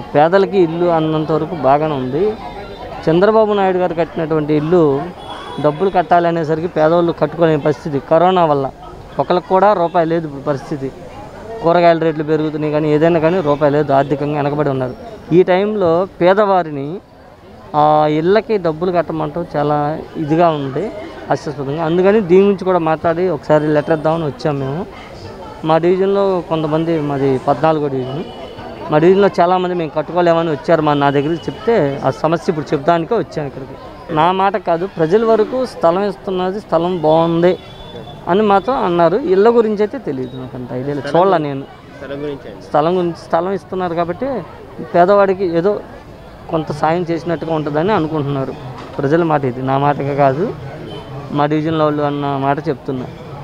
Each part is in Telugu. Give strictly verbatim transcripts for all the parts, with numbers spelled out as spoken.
పేదలకి ఇల్లు అన్నంత వరకు బాగానే ఉంది. చంద్రబాబు నాయుడు గారు కట్టినటువంటి ఇల్లు డబ్బులు కట్టాలనేసరికి పేదవాళ్ళు కట్టుకునే పరిస్థితి. కరోనా వల్ల ఒకరికి కూడా రూపాయి లేదు పరిస్థితి. కూరగాయల రేట్లు పెరుగుతున్నాయి కానీ ఏదైనా కానీ రూపాయి లేదు, ఆర్థికంగా వెనకబడి ఉన్నారు. ఈ టైంలో పేదవారిని ఆ ఇళ్ళకి డబ్బులు కట్టమంటాం చాలా ఇదిగా ఉంది, హాస్యాస్పదంగా. అందుకని దీని గురించి కూడా మాట్లాడి ఒకసారి లెటర్ ఇద్దామని వచ్చాము మేము. మా డివిజన్లో కొంతమంది, మాది పద్నాలుగో డివిజన్, మా డివిజన్లో చాలామంది మేము కట్టుకోలేమని వచ్చారు. మా నా దగ్గరికి చెప్తే ఆ సమస్య ఇప్పుడు చెప్దానికే వచ్చాను ఇక్కడికి. నా మాట కాదు, ప్రజల వరకు స్థలం ఇస్తున్నది, స్థలం బాగుంది అని మాత్రం అన్నారు. ఇళ్ళ గురించి అయితే తెలియదు, నాకు అంత ఐడియా లేదు, చూడాల నేను. స్థలం గురించి స్థలం ఇస్తున్నారు కాబట్టి పేదవాడికి ఏదో కొంత సాయం చేసినట్టుగా ఉంటుందని అనుకుంటున్నారు ప్రజల మాట. ఇది నా మాటగా కాదు, మా డివిజన్లో వాళ్ళు అన్న మాట చెప్తున్నా.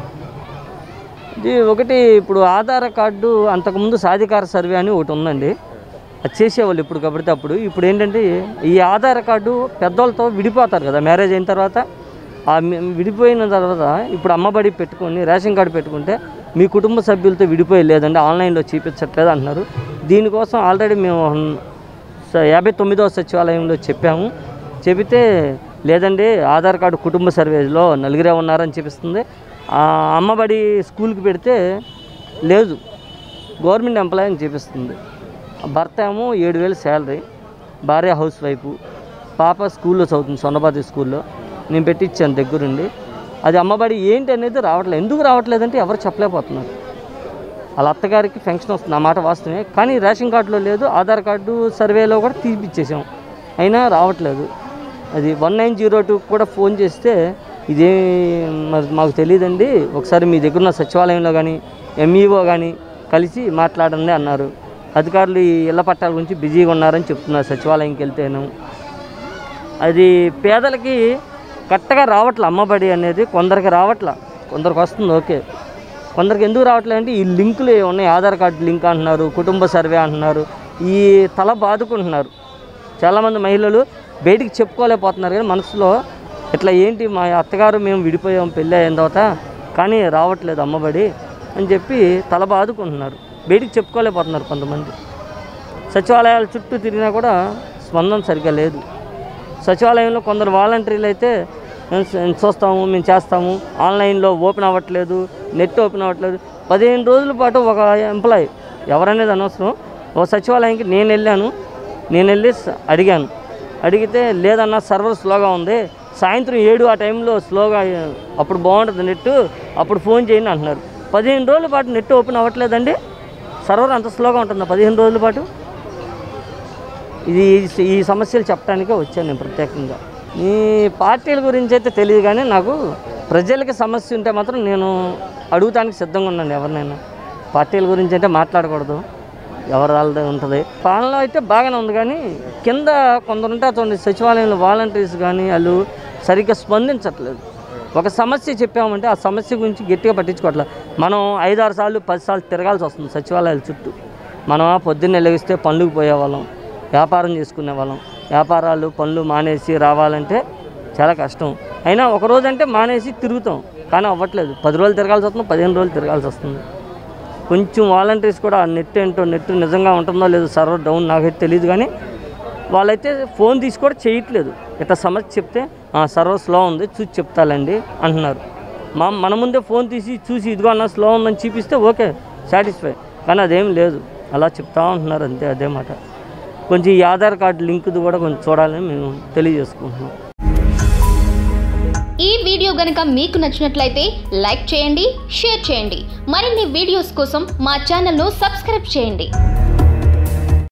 ఇది ఒకటి, ఇప్పుడు ఆధార్ కార్డు అంతకుముందు సాధికార సర్వే అని ఒకటి ఉందండి, అది చేసేవాళ్ళు ఇప్పుడు కాబట్టి అప్పుడు. ఇప్పుడు ఏంటంటే ఈ ఆధార్ కార్డు పెద్దవాళ్ళతో విడిపోతారు కదా మ్యారేజ్ అయిన తర్వాత. ఆ విడిపోయిన తర్వాత ఇప్పుడు అమ్మబడి పెట్టుకొని రేషన్ కార్డు పెట్టుకుంటే మీ కుటుంబ సభ్యులతో విడిపోయి లేదండి, ఆన్లైన్లో చూపించట్లేదు అంటున్నారు. దీనికోసం ఆల్రెడీ మేము యాభై తొమ్మిదవ సచివాలయంలో చెప్పాము. చెబితే లేదండి, ఆధార్ కార్డు కుటుంబ సర్వేలో నలుగురే ఉన్నారని చూపిస్తుంది. అమ్మబడి స్కూల్కి పెడితే లేదు, గవర్నమెంట్ ఎంప్లాయీ అని చూపిస్తుంది. భర్త ఏమో ఏడు వేలు శాలరీ, భార్య హౌస్ వైఫ్, పాప స్కూల్లో చదువుతుంది, సొన్నపాతి స్కూల్లో. నేను పెట్టించాను దగ్గరుండి. అది అమ్మబడి ఏంటి అనేది రావట్లేదు. ఎందుకు రావట్లేదంటే ఎవరు చెప్పలేకపోతున్నారు. వాళ్ళ అత్తగారికి ఫంక్షన్ వస్తుంది, ఆ మాట వాస్తవమే, కానీ రేషన్ కార్డులో లేదు, ఆధార్ కార్డు సర్వేలో కూడా తీపిచ్చేసాం, అయినా రావట్లేదు. అది వన్ నైన్ జీరో టూ కూడా ఫోన్ చేస్తే ఇదే మరి మాకు తెలియదండి, ఒకసారి మీ దగ్గర ఉన్న సచివాలయంలో కానీ ఎంఈఓ కానీ కలిసి మాట్లాడండి అన్నారు. అధికారులు ఈ ఇళ్ల పట్టాల గురించి బిజీగా ఉన్నారని చెప్తున్నారు సచివాలయంకి వెళ్తేను. అది పేదలకి కరెక్ట్గా రావట్లే అమ్మబడి అనేది. కొందరికి రావట్లే, కొందరికి వస్తుంది ఓకే, కొందరికి ఎందుకు రావట్లేదు అంటే ఈ లింకులు ఉన్నాయి, ఆధార్ కార్డు లింక్ అంటున్నారు, కుటుంబ సర్వే అంటున్నారు, ఈ తల బాదుకుంటున్నారు. చాలామంది మహిళలు బయటికి చెప్పుకోలేకపోతున్నారు కానీ మనసులో ఇట్లా ఏంటి మా అత్తగారు మేము విడిపోయాం పెళ్ళి అయిన తర్వాత కానీ రావట్లేదు అమ్మబడి అని చెప్పి తల బాదుకుంటున్నారు, బయటికి చెప్పుకోలేకపోతున్నారు కొంతమంది. సచివాలయాల చుట్టూ తిరిగినా కూడా స్పందన సరిగ్గా లేదు. సచివాలయంలో కొందరు వాలంటీర్లు అయితే చూస్తాము, మేము చేస్తాము, ఆన్లైన్లో ఓపెన్ అవ్వట్లేదు, నెట్ ఓపెన్ అవ్వట్లేదు. పదిహేను రోజుల పాటు ఒక ఎంప్లాయీ ఎవరనేది అనవసరం, ఒక సచివాలయానికి నేను వెళ్ళాను, నేను వెళ్ళి అడిగాను. అడిగితే లేదన్నా సర్వర్ స్లోగా ఉంది, సాయంత్రం ఏడు ఆ టైంలో స్లోగా, అప్పుడు బాగుంటుంది నెట్, అప్పుడు ఫోన్ చేయండి అంటున్నారు. పదిహేను రోజుల పాటు నెట్ ఓపెన్ అవ్వట్లేదండి, సర్వర్ అంత స్లోగా ఉంటుందా పదిహేను రోజుల పాటు? ఇది ఈ సమస్యలు చెప్పడానికే వచ్చాను నేను ప్రత్యేకంగా. ఈ పార్టీల గురించి అయితే తెలియదు కానీ నాకు ప్రజలకి సమస్య ఉంటే మాత్రం నేను అడుగుతానికి సిద్ధంగా ఉన్నాను ఎవరినైనా. పార్టీల గురించి అంటే మాట్లాడకూడదు, ఎవరి వాళ్ళదే ఉంటుంది. పాలనలో అయితే బాగానే ఉంది కానీ కింద కొందరు ఉంటారు చూడండి, సచివాలయంలో వాలంటీర్స్ కానీ వాళ్ళు సరిగ్గా స్పందించట్లేదు. ఒక సమస్య చెప్పామంటే ఆ సమస్య గురించి గట్టిగా పట్టించుకోవట్లేదు. మనం ఐదారు సార్లు పది సార్లు తిరగాల్సి వస్తుంది సచివాలయాల చుట్టూ. మనం పొద్దున్నే లెగిస్తే పనులకు పోయేవాళ్ళం, వ్యాపారం చేసుకునే వాళ్ళం, వ్యాపారాలు పనులు మానేసి రావాలంటే చాలా కష్టం. అయినా ఒకరోజు అంటే మానేసి తిరుగుతాం కానీ అవ్వట్లేదు. పది రోజులు తిరగాల్సి వస్తుంది, పదిహేను రోజులు తిరగాల్సి వస్తుంది. కొంచెం వాలంటీర్స్ కూడా నెట్ ఏంటో, నెట్ నిజంగా ఉంటుందో లేదో సర్వర్ డౌన్ నాకైతే తెలియదు కానీ వాళ్ళైతే ఫోన్ తీసి కూడా చేయట్లేదు. ఇట్లా సమస్య చెప్తే సర్వర్ స్లో ఉంది చూసి చెప్తాలండి అంటున్నారు. మా మన ముందే ఫోన్ తీసి చూసి ఇదిగో అన్న స్లో ఉందని చూపిస్తే ఓకే సాటిస్ఫై, కానీ అదేం లేదు, అలా చెప్తా ఉంటున్నారు అంతే. అదే మాట. కొంచెం ఈ ఆధార్ కార్డు లింక్ది కూడా కొంచెం చూడాలని మేము తెలియజేసుకుంటున్నాం. ఈ వీడియో గనుక మీకు నచ్చినట్లయితే లైక్ చేయండి, షేర్ చేయండి. మరిన్ని వీడియోస్ కోసం మా ఛానల్ను సబ్స్క్రైబ్ చేయండి.